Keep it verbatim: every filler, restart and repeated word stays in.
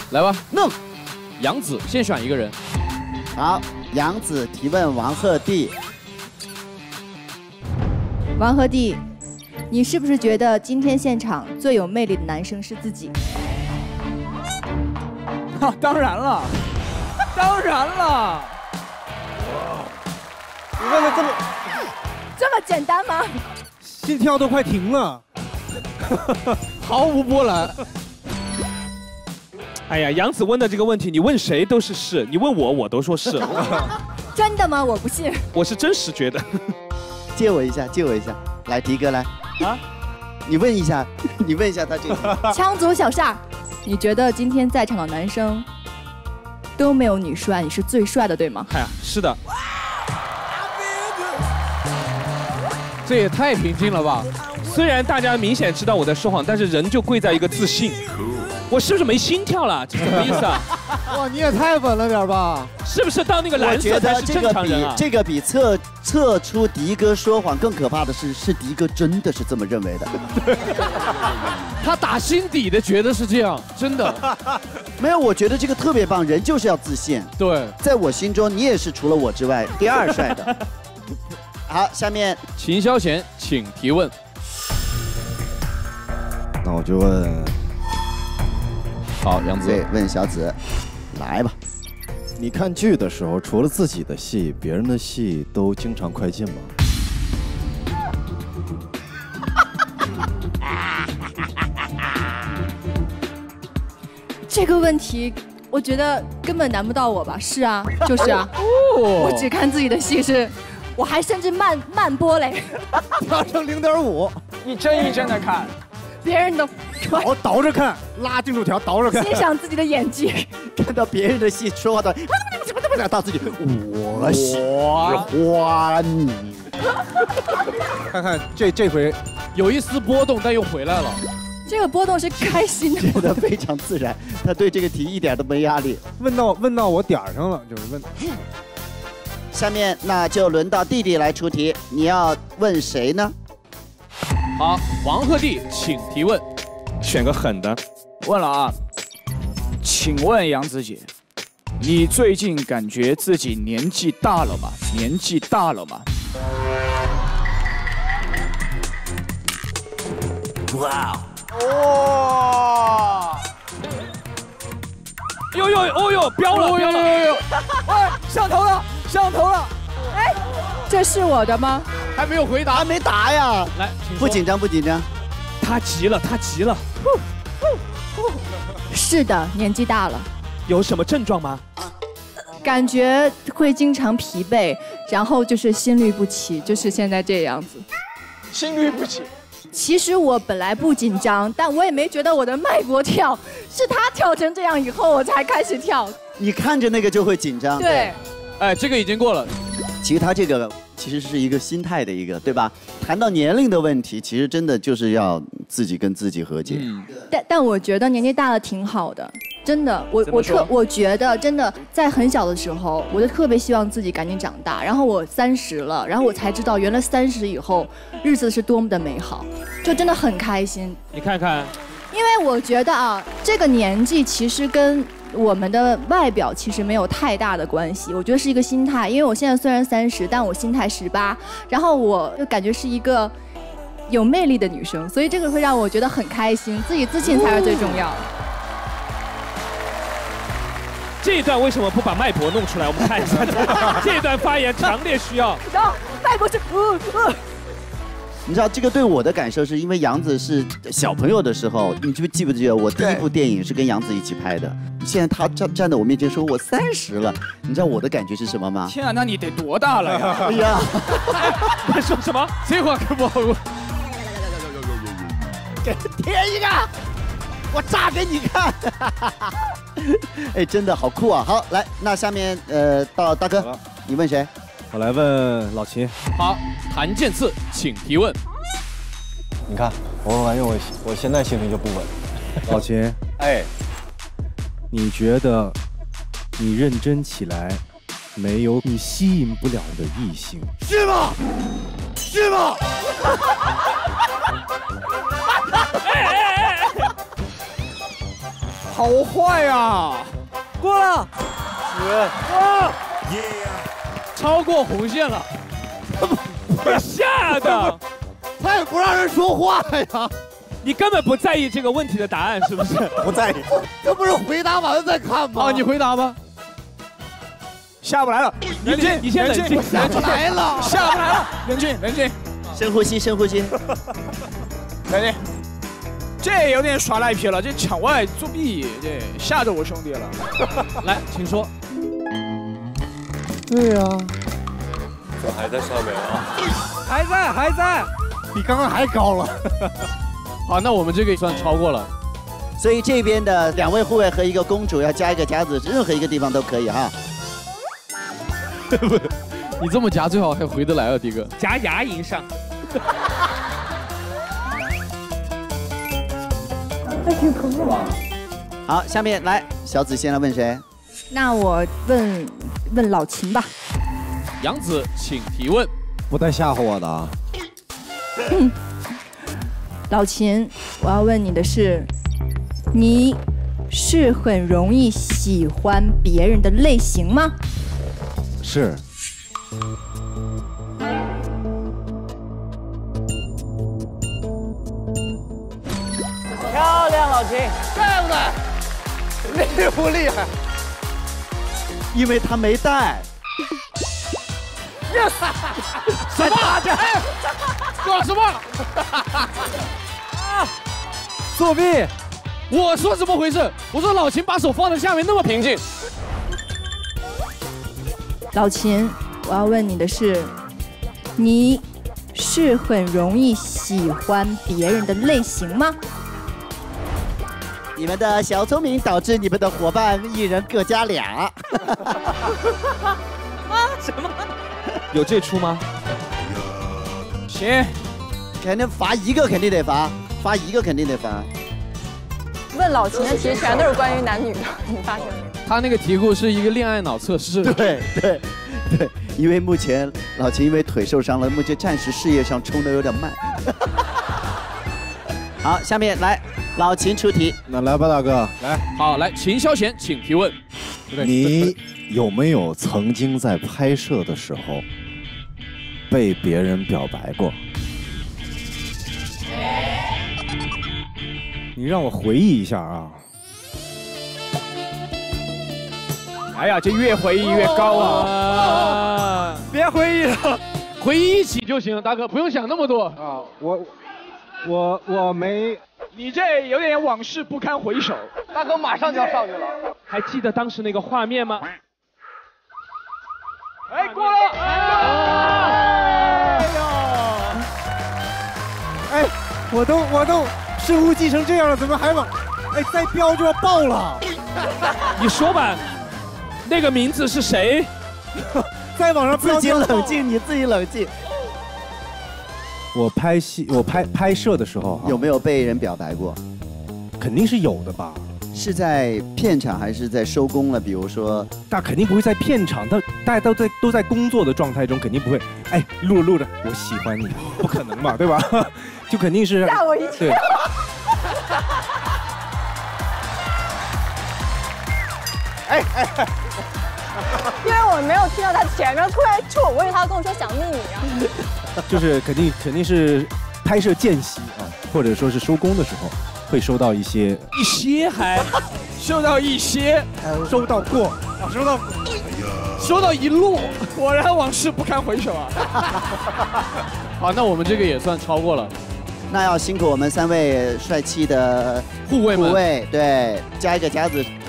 来吧， 弄。 杨紫先选一个人。 好，杨紫提问王鹤棣。 王鹤棣，你是不是觉得今天现场最有魅力的男生是自己？ 啊，当然了，当然了。 你问的这么这么简单吗？ 心跳都快停了， 毫无波澜。 哎呀，杨紫问的这个问题，你问谁都是是，你问我我都说是。 真的吗？我不信。 我是真实觉得。 借我一下，借我一下，来，迪哥来。啊？你问一下，你问一下他这个。 枪组小煞，你觉得今天在场的男生都没有你帅，你是最帅的，对吗？ 哎呀，是的。 这也太平静了吧！ 虽然大家明显知道我在说谎，但是人就贵在一个自信。我是不是没心跳了？这什么意思啊？ 哇，你也太稳了点吧！ 是不是到那个蓝色才是正常人啊？ 这个比测测出迪哥说谎更可怕的是，是迪哥真的是这么认为的。 他打心底的觉得是这样，真的。 没有，我觉得这个特别棒，人就是要自信。 对， 在我心中，你也是除了我之外第二帅的。好，下面秦霄贤，请提问。 那我就问， 好，杨紫， 对，问小紫，来吧。 你看剧的时候，除了自己的戏，别人的戏都经常快进吗？ 这个问题，我觉得根本难不到我吧？是啊，就是啊。我只看自己的戏是。我还甚至慢慢播嘞， 调成零点五。 一帧一帧的看， 别人的倒倒着看，拉进度条倒着看， 欣赏自己的演技。 看到别人的戏说话的，到自己，我喜欢你。 看看这这回有一丝波动，但又回来了。 这个波动是开心的， 觉得非常自然，他对这个题一点都没压力。 问到问到我点儿上了，就是问。 下面那就轮到弟弟来出题，你要问谁呢？ 好，王鹤棣，请提问。 选个狠的。 问了啊，请问杨紫姐，你最近感觉自己年纪大了吗？年纪大了吗？哇哇！呦呦哦呦，飙了飙了！ 哎，上头了！上头了！ 哎，这是我的吗？ 还没有回答， 还没答呀。 来， 不紧张，不紧张。 他急了，他急了。 是的，年纪大了。 有什么症状吗？ 感觉会经常疲惫，然后就是心律不齐，就是现在这样子。 心律不齐。 其实我本来不紧张，但我也没觉得我的脉搏跳，是他跳成这样以后，我才开始跳。 你看着那个就会紧张。 对。 哎，这个已经过了。 其实他这个其实是一个心态的一个，对吧？谈到年龄的问题，其实真的就是要自己跟自己和解。 嗯、 但但我觉得年纪大了挺好的，真的。我我特我觉得真的在很小的时候，我就特别希望自己赶紧长大。然后我三十了，然后我才知道原来三十以后日子是多么的美好，就真的很开心。 你看看， 因为我觉得啊，这个年纪其实跟我们的外表其实没有太大的关系，我觉得是一个心态。因为我现在虽然三十，但我心态十八，然后我就感觉是一个有魅力的女生，所以这个会让我觉得很开心，自己自信才是最重要的。 这一段为什么不把脉搏弄出来？我们看一下，这一段发言强烈需要。 然后脉搏是，呃呃。 你知道这个对我的感受是因为杨紫是小朋友的时候，你记不记不记得我第一部电影是跟杨紫一起拍的？现在她站站在我面前说我三十了，你知道我的感觉是什么吗？ 天啊，那你得多大了呀？ 哎呀， 在说什么？ 这话可不好。 给贴一个，我炸给你看。哎，真的好酷啊！好，来，那下面呃到大哥，你问谁？ 我来问老秦。 好，谭健次，请提问。 你看，我问完以后，我我现在心里就不稳。老秦，哎，你觉得你认真起来，没有你吸引不了的异性， 是吗？是吗？ 哎哎哎！ 好坏呀！ 过了， 哇，超过红线了，被吓的， 他也不让人说话呀。 你根本不在意这个问题的答案是不是？ 不在意， 这不是回答完了再看吗？哦，你回答吧。 下不来了，冷静， 你先冷静， 下不来了， 下不来了，冷静，冷静， 深呼吸，深呼吸， 冷静。这有点耍赖皮了，这场外作弊，这吓着我兄弟了。 来，请说。 对呀、啊， 这还在上面啊， 还在，还在， 比刚刚还高了。 好，那我们这个也算超过了。 所以这边的两位护卫和一个公主要加一个夹子，任何一个地方都可以哈。 不，你这么夹最好还回得来啊，迪哥。 夹牙龈上。 好，下面来，小紫先来问谁？ 那我问问老秦吧。 杨紫，请提问。 不带吓唬我的啊！ 老秦，我要问你的是，你是很容易喜欢别人的类型吗？ 是。 漂亮，老秦，对不对？厉不厉害？ 因为他没带。 yes， 什么？哎，搞什么？啊！作弊！我说怎么回事？我说老秦把手放在下面那么平静。 老秦，我要问你的是，你是很容易喜欢别人的类型吗？ 你们的小聪明导致你们的伙伴一人各加俩。 啊？什么？有这出吗？ 行， 肯定罚一个，肯定得罚，罚一个肯定得罚。 问老秦的题全都是关于男女的，你发现没？ 他那个题库是一个恋爱脑测试。 对对对，因为目前老秦因为腿受伤了，目前暂时事业上冲得有点慢。好，下面来老秦出题。 那来吧，大哥，来。 好，来，秦霄贤，请提问。 你有没有曾经在拍摄的时候被别人表白过？ 你让我回忆一下啊！ 哎呀，这越回忆越高啊！ 啊别回忆了，回忆一起就行，大哥不用想那么多啊！我我我没， 你这有点往事不堪回首。 大哥马上就要上去了， 还记得当时那个画面吗？ 哎，过了！ 哎呦！哎，我都我都深呼吸成这样了，怎么还往？哎，再飙就要爆了！ 你说吧，那个名字是谁？ 再往上飙， 自己冷静，你自己冷静。 我拍戏，我拍拍摄的时候有没有被人表白过？ 肯定是有的吧。 是在片场还是在收工了？比如说， 那肯定不会在片场，但大家都在都在工作的状态中，肯定不会。哎，录着录着，我喜欢你，不可能嘛，对吧？就肯定是吓我一跳。 哎哎哎！ 因为我没有听到他前面突然冲我，以为他跟我说小秘密啊。 就是肯定肯定是拍摄间隙啊，或者说是收工的时候。会收到一些一些还收到一些， 收到过，收到， 收到一摞， 果然往事不堪回首啊！ 好，那我们这个也算超过了。 那要辛苦我们三位帅气的护卫们， 护卫对，加一个夹子